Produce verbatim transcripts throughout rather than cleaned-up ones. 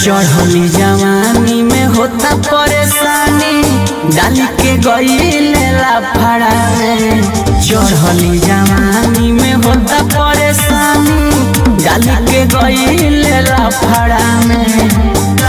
चढ़ली जवानी में होता परेशानी डाली के गईले लाफड़ा में। चढ़ली जवानी में होता परेशानी डाली के गईले लाफड़ा में।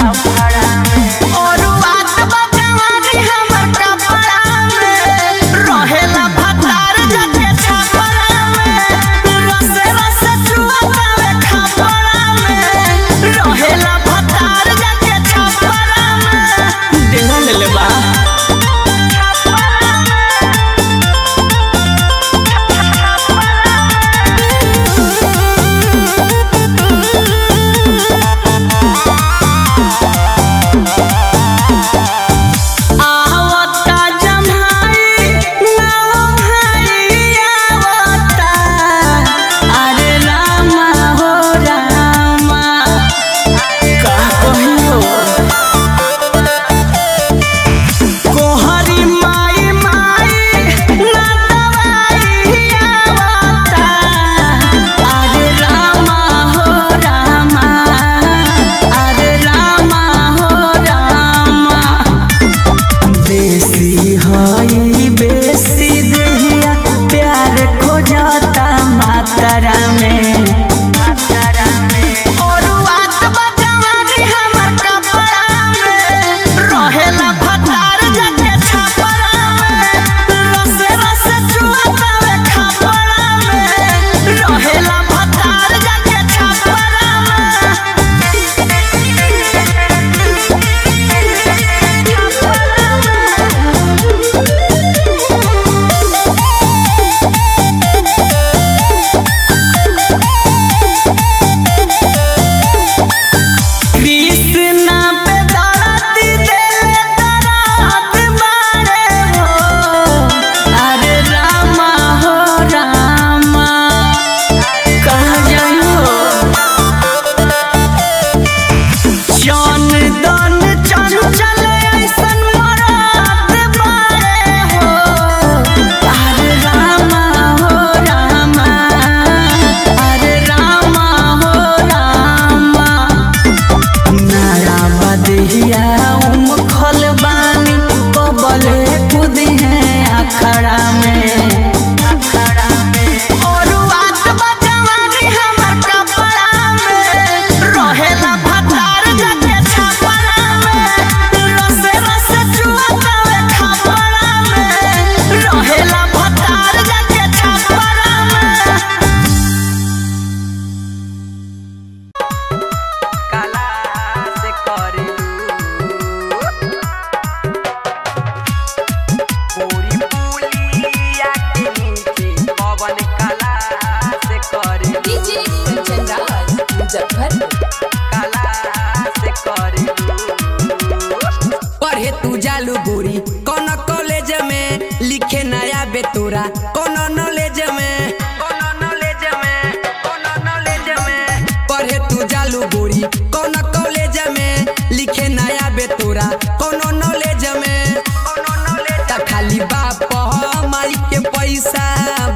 पढ़े तू जालू गोरी कौन कॉलेज में लिखे नया बेतोरा कौन नॉलेज में कौन नॉलेज में कौन नॉलेज में पढ़े तू जालू गोरी कौन कॉलेज में लिखे नया बेतोरा कौन नॉलेज में कौन नॉलेज खाली बाप हमारी के पैसा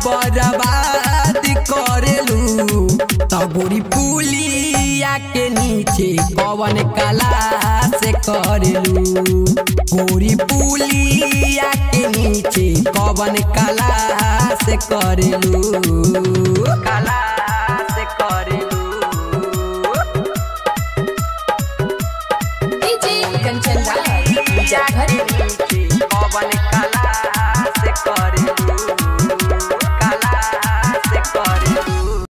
बर्बाद करेलू तो गोरी पुलिया के नीचे कौन कला से करेलू गोरी पुलिया के नीचे कौन कला से करेलू कला से करेलू डीजे कंचन राज मुजफ्फर